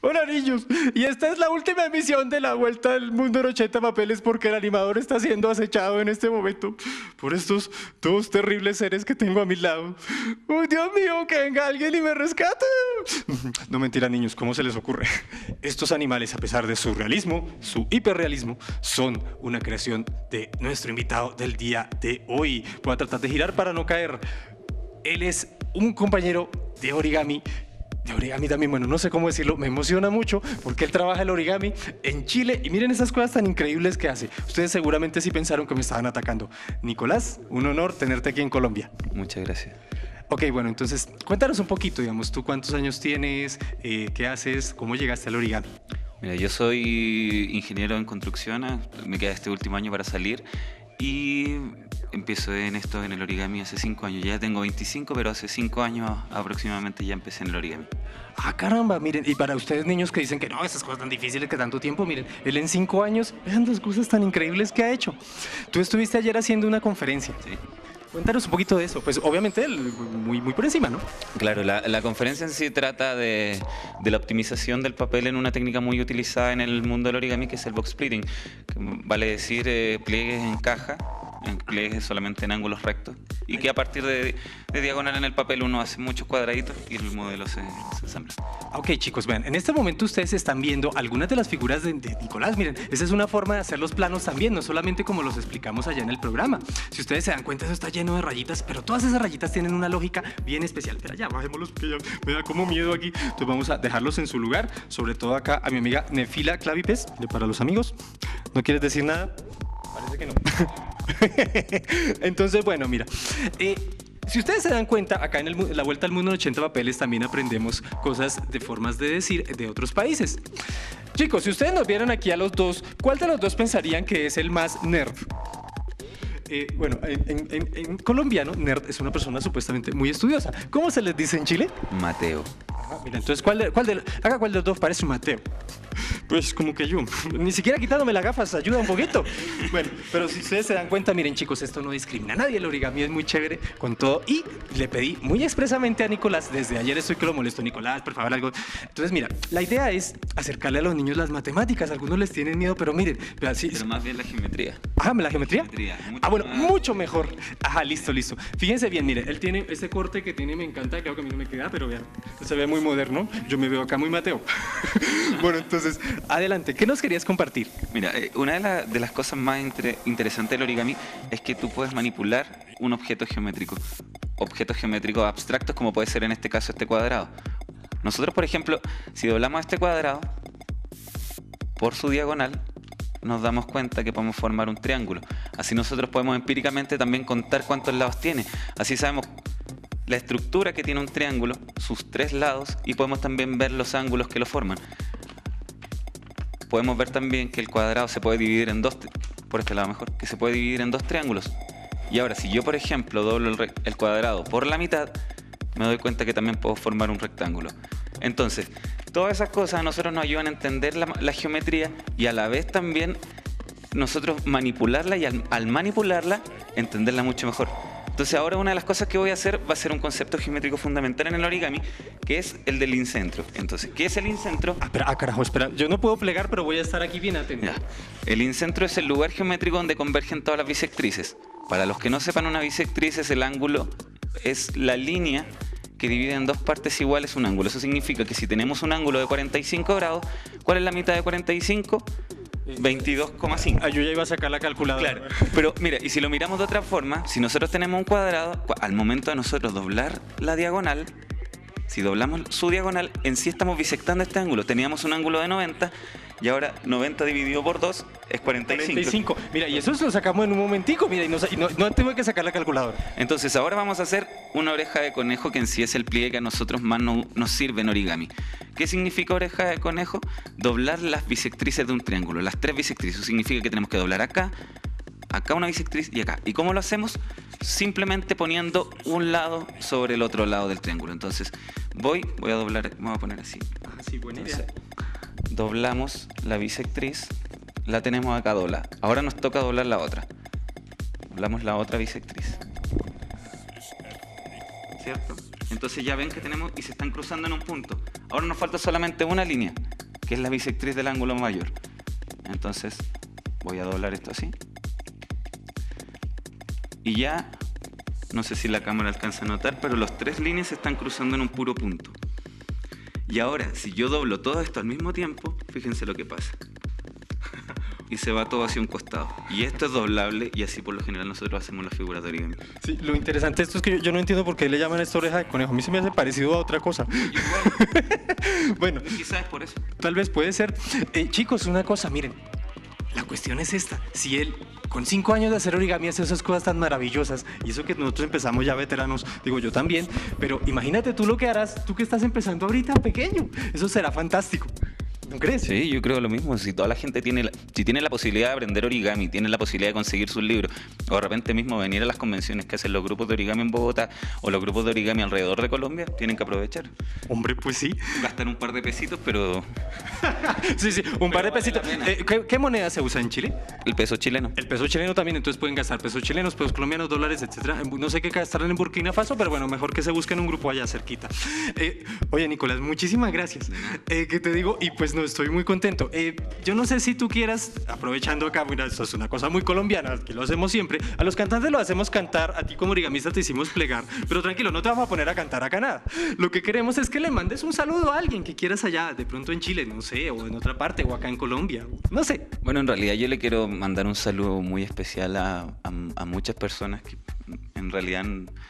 Hola niños, y esta es la última emisión de la Vuelta del Mundo en 80 papeles porque el animador está siendo acechado en este momento por estos dos terribles seres que tengo a mi lado. ¡Uy, Dios mío, que venga alguien y me rescate! No mentira niños, ¿cómo se les ocurre? Estos animales, a pesar de su realismo, su hiperrealismo, son una creación de nuestro invitado del día de hoy. Voy a tratar de girar para no caer. Él es un compañero de origami también, bueno, no sé cómo decirlo, me emociona mucho porque él trabaja el origami en Chile y miren esas cosas tan increíbles que hace. Ustedes seguramente sí pensaron que me estaban atacando. Nicolás, un honor tenerte aquí en Colombia. Muchas gracias. Ok, bueno, entonces cuéntanos un poquito, digamos, tú cuántos años tienes, qué haces, cómo llegaste al origami. Mira, yo soy ingeniero en construcción, me queda este último año para salir y empiezo en esto en el origami hace 5 años. Ya tengo 25, pero hace 5 años aproximadamente ya empecé en el origami. Ah, caramba, miren, y para ustedes niños que dicen que no, esas cosas tan difíciles que tanto tiempo, miren, él en 5 años, vean las cosas tan increíbles que ha hecho. Tú estuviste ayer haciendo una conferencia. Sí. Cuéntanos un poquito de eso, pues obviamente muy por encima, ¿no? Claro, la conferencia en sí trata de la optimización del papel en una técnica muy utilizada en el mundo del origami, que es el box splitting, que vale decir pliegues en caja, en pliegues solamente en ángulos rectos, y que a partir de diagonal en el papel uno hace muchos cuadraditos y el modelo se ensambla. Ok, chicos, vean, en este momento ustedes están viendo algunas de las figuras de Nicolás. Miren, esa es una forma de hacer los planos también, no solamente como los explicamos allá en el programa. Si ustedes se dan cuenta, eso está lleno de rayitas, pero todas esas rayitas tienen una lógica bien especial. Pero ya, bajémoslos porque ya me da como miedo aquí. Entonces vamos a dejarlos en su lugar, sobre todo acá a mi amiga Nefila Clavipes, para los amigos. ¿No quieres decir nada? Parece que no. Entonces, bueno, mira, si ustedes se dan cuenta, acá en la Vuelta al Mundo en 80 papeles también aprendemos cosas de formas de decir de otros países. Chicos, si ustedes nos vieran aquí a los dos, ¿cuál de los dos pensarían que es el más nerd? Bueno, en colombiano, nerd es una persona supuestamente muy estudiosa. ¿Cómo se les dice en Chile? Mateo. Mira, entonces, ¿cuál de los dos parece un Mateo? Pues como que yo, ni siquiera quitándome las gafas ayuda un poquito. Bueno, pero si ustedes se dan cuenta, miren chicos, esto no discrimina a nadie, el origami es muy chévere con todo. Y le pedí muy expresamente a Nicolás, desde ayer estoy que lo molesto, Nicolás, por favor, algo. Entonces, mira, la idea es acercarle a los niños las matemáticas. Algunos les tienen miedo, pero miren, así. Pero más bien la geometría. Ah, ¿la geometría? Bueno, más. mucho mejor. Ajá, listo. Fíjense bien, mire, él tiene ese corte que tiene, me encanta, claro que a mí no me queda, pero vean, se ve muy moderno. Yo me veo acá muy Mateo. Bueno, entonces, adelante, ¿qué nos querías compartir? Mira, una de las cosas más interesantes del origami es que tú puedes manipular un objeto geométrico. Objetos geométricos abstractos como puede ser en este caso este cuadrado. Nosotros, por ejemplo, si doblamos este cuadrado por su diagonal, nos damos cuenta que podemos formar un triángulo. Así nosotros podemos empíricamente también contar cuántos lados tiene. Así sabemos la estructura que tiene un triángulo, sus 3 lados, y podemos también ver los ángulos que lo forman. Podemos ver también que el cuadrado se puede dividir en dos, por este lado mejor, que se puede dividir en 2 triángulos. Y ahora, si yo, por ejemplo, doblo el cuadrado por la mitad, me doy cuenta que también puedo formar un rectángulo. Entonces, todas esas cosas a nosotros nos ayudan a entender la geometría y a la vez también nosotros manipularla y al manipularla, entenderla mucho mejor. Entonces ahora una de las cosas que voy a hacer va a ser un concepto geométrico fundamental en el origami, que es el del incentro. Entonces, ¿qué es el incentro? Carajo, espera, yo no puedo plegar, pero voy a estar aquí bien atento. Ya. El incentro es el lugar geométrico donde convergen todas las bisectrices. Para los que no sepan, una bisectriz es el ángulo, es la línea que divide en 2 partes iguales un ángulo. Eso significa que si tenemos un ángulo de 45 grados, ¿cuál es la mitad de 45? 22,5. Yo ya iba a sacar la calculadora. Claro, pero mira, y si lo miramos de otra forma, si nosotros tenemos un cuadrado, al momento de nosotros doblar la diagonal, si doblamos su diagonal, en sí estamos bisectando este ángulo. Teníamos un ángulo de 90 y ahora 90 dividido por 2 es 45. Mira, y eso lo sacamos en un momentico, mira, y no tengo que sacar la calculadora. Entonces ahora vamos a hacer una oreja de conejo, que en sí es el pliegue que a nosotros más nos sirve en origami. ¿Qué significa oreja de conejo? Doblar las bisectrices de un triángulo, las 3 bisectrices. Eso significa que tenemos que doblar acá, acá una bisectriz y acá. ¿Y cómo lo hacemos? Simplemente poniendo un lado sobre el otro lado del triángulo. Entonces voy a doblar, vamos a poner así. Sí, buena idea. Doblamos la bisectriz, la tenemos acá doblada. Ahora nos toca doblar la otra. Doblamos la otra bisectriz. ¿Cierto? Entonces ya ven que tenemos y se están cruzando en un punto. Ahora nos falta solamente una línea. que es la bisectriz del ángulo mayor. Entonces voy a doblar esto así. Y ya, no sé si la cámara alcanza a notar, pero los 3 líneas se están cruzando en un puro punto. Y ahora, si yo doblo todo esto al mismo tiempo, fíjense lo que pasa. Y se va todo hacia un costado. Y esto es doblable y así por lo general nosotros hacemos las figuras de origami. Sí, lo interesante de esto es que yo no entiendo por qué le llaman esto oreja de conejo. A mí se me hace parecido a otra cosa. Igual. Bueno, Quizás es por eso. tal vez puede ser. Chicos, una cosa, miren. La cuestión es esta. Si él, con 5 años de hacer origami, hace esas cosas tan maravillosas, y eso que nosotros empezamos ya veteranos, digo yo también, pero imagínate tú lo que harás, tú que estás empezando ahorita pequeño. Eso será fantástico. ¿No crees? Sí, yo creo lo mismo. Si toda la gente si tiene la posibilidad de aprender origami, tiene la posibilidad de conseguir sus libros, o de repente mismo venir a las convenciones que hacen los grupos de origami en Bogotá o los grupos de origami alrededor de Colombia, tienen que aprovechar. Hombre, pues sí. Gastan un par de pesitos, pero Sí, un par de vale pesitos. la pena. ¿Qué moneda se usa en Chile? el peso chileno. El peso chileno también, entonces pueden gastar pesos chilenos, pesos colombianos, dólares, etcétera. No sé qué gastarán en Burkina Faso, pero bueno, mejor que se busquen un grupo allá cerquita. Oye, Nicolás, muchísimas gracias. ¿Qué te digo? Y pues no, estoy muy contento. Yo no sé si tú quieras, aprovechando acá, mira, esto es una cosa muy colombiana, que lo hacemos siempre. A los cantantes lo hacemos cantar, a ti como origamista te hicimos plegar, pero tranquilo, no te vamos a poner a cantar acá nada. Lo que queremos es que le mandes un saludo a alguien que quieras allá, de pronto en Chile, no sé, o en otra parte, o acá en Colombia, no sé. Bueno, en realidad yo le quiero mandar un saludo muy especial a muchas personas que en realidad,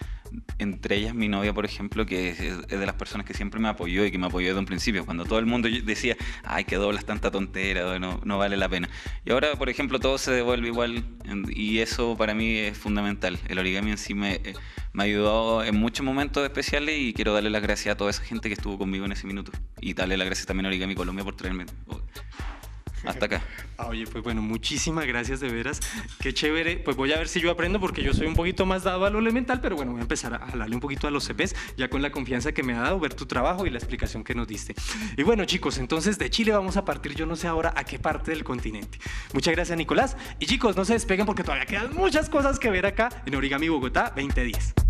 entre ellas mi novia, por ejemplo, que es de las personas que siempre me apoyó y que me apoyó desde un principio, cuando todo el mundo decía, ay, que doblas tanta tontera, no vale la pena. Y ahora, por ejemplo, todo se devuelve igual y eso para mí es fundamental. El origami en sí me ha ayudado en muchos momentos especiales y quiero darle las gracias a toda esa gente que estuvo conmigo en ese minuto. Y darle las gracias también a Origami Colombia por traerme hasta acá. Oye, pues bueno, muchísimas gracias de veras. Qué chévere. Pues voy a ver si yo aprendo porque yo soy un poquito más dado a lo elemental, pero bueno, voy a empezar a jalarle un poquito a los CPs, ya con la confianza que me ha dado ver tu trabajo y la explicación que nos diste. Y bueno, chicos, entonces de Chile vamos a partir, yo no sé ahora a qué parte del continente. Muchas gracias, Nicolás. Y chicos, no se despeguen porque todavía quedan muchas cosas que ver acá en Origami Bogotá 2010.